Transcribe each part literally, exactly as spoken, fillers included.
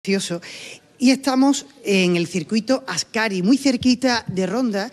Precioso. Y estamos en el circuito Ascari, muy cerquita de Ronda,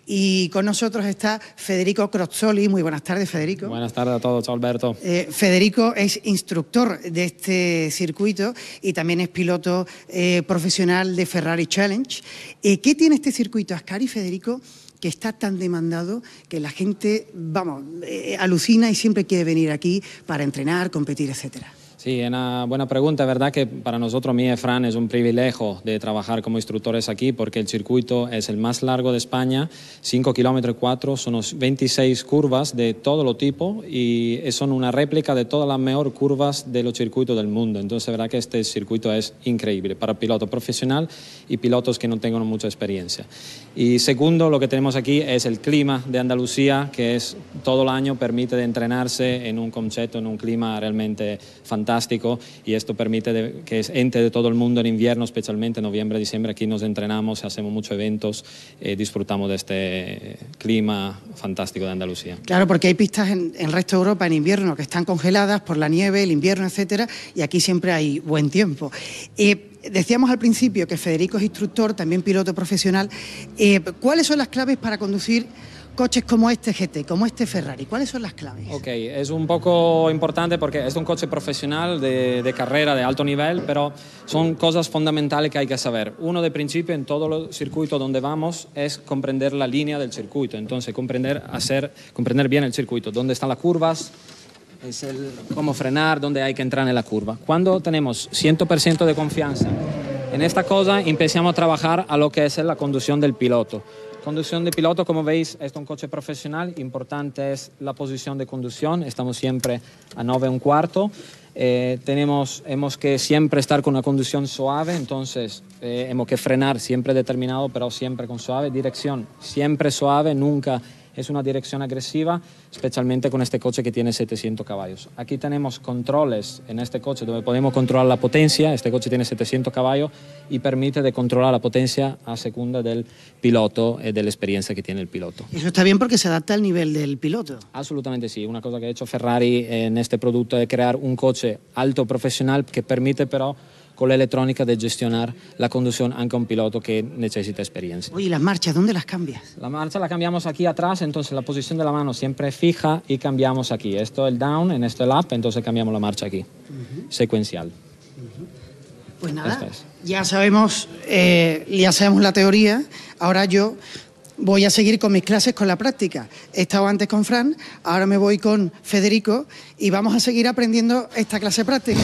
y con nosotros está Federico Crozzoli. Muy buenas tardes, Federico. Buenas tardes a todos, chao Alberto. Eh, Federico es instructor de este circuito y también es piloto eh, profesional de Ferrari Challenge. Eh, ¿Qué tiene este circuito Ascari, Federico, que está tan demandado que la gente, vamos, eh, alucina y siempre quiere venir aquí para entrenar, competir, etcétera? Sí, es una buena pregunta. Es verdad que para nosotros, mí y Fran, es un privilegio de trabajar como instructores aquí porque el circuito es el más largo de España, cinco kilómetros y cuatro, son veintiséis curvas de todo lo tipo y son una réplica de todas las mejores curvas de los circuitos del mundo. Entonces, es verdad que este circuito es increíble para piloto profesional y pilotos que no tengan mucha experiencia. Y segundo, lo que tenemos aquí es el clima de Andalucía, que es todo el año permite de entrenarse en un concepto, en un clima realmente fantástico. Y esto permite de, que es ente de todo el mundo en invierno, especialmente en noviembre, diciembre, aquí nos entrenamos, hacemos muchos eventos, eh, disfrutamos de este clima fantástico de Andalucía. Claro, porque hay pistas en, en el resto de Europa en invierno que están congeladas por la nieve, el invierno, etcétera, y aquí siempre hay buen tiempo. Eh, Decíamos al principio que Federico es instructor, también piloto profesional. Eh, ¿Cuáles son las claves para conducir coches como este G T, como este Ferrari? ¿Cuáles son las claves? Ok, es un poco importante porque es un coche profesional de, de carrera de alto nivel, pero son cosas fundamentales que hay que saber. Uno de principio en todos los circuitos donde vamos es comprender la línea del circuito, entonces comprender, hacer, comprender bien el circuito, dónde están las curvas, es el cómo frenar, dónde hay que entrar en la curva. Cuando tenemos cien por ciento de confianza en esta cosa, empezamos a trabajar a lo que es la conducción del piloto. Conducción de piloto, como veis, es un coche profesional. Importante es la posición de conducción. Estamos siempre a nueve un cuarto. Eh, tenemos hemos que siempre estar con una conducción suave, entonces eh, hemos que frenar siempre determinado, pero siempre con suave. Dirección siempre suave, nunca es una dirección agresiva, especialmente con este coche que tiene setecientos caballos. Aquí tenemos controles en este coche donde podemos controlar la potencia. Este coche tiene setecientos caballos y permite de controlar la potencia a segunda del piloto y de la experiencia que tiene el piloto. Eso está bien porque se adapta al nivel del piloto. Absolutamente sí. Una cosa que ha hecho Ferrari en este producto es crear un coche alto profesional que permite pero con la electrónica de gestionar la conducción aunque un piloto que necesita experiencia. Oye, ¿y las marchas dónde las cambias? La marcha la cambiamos aquí atrás, entonces la posición de la mano siempre es fija y cambiamos aquí. Esto es el down, en esto el up, entonces cambiamos la marcha aquí, uh-huh. Secuencial. Uh-huh. Pues nada, es. ya sabemos, eh, ya sabemos la teoría, ahora yo voy a seguir con mis clases con la práctica. He estado antes con Fran, ahora me voy con Federico y vamos a seguir aprendiendo esta clase práctica.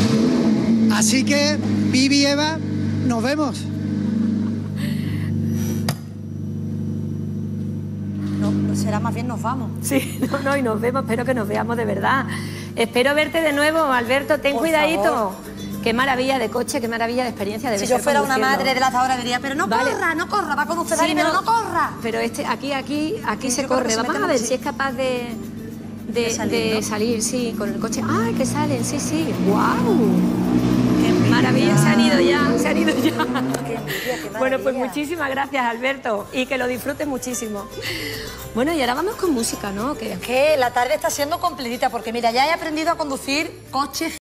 Así que, Vivi y Eva, nos vemos. No, no será más bien nos vamos. Sí, no, no, y nos vemos, espero que nos veamos de verdad. Espero verte de nuevo, Alberto, ten Por cuidadito. favor. Qué maravilla de coche, qué maravilla de experiencia. Debe si yo ser fuera una conduciendo. madre de las ahora diría, pero no vale. corra, no corra, va con un Ferrari, sí, pero no, no corra. Pero este, aquí, aquí, aquí sí, se corre. Vamos a ver sí. si es capaz de, de, de, salir, de ¿no? salir, sí, con el coche. ¡Ay, que salen! Sí, sí. ¡Guau! ¡Qué maravilla! Se han ido ya, se han ido ya. Qué envidia, qué bueno, pues muchísimas gracias, Alberto, y que lo disfrutes muchísimo. Bueno, y ahora vamos con música, ¿no? ¿Qué? Es que la tarde está siendo completita, porque mira, ya he aprendido a conducir coches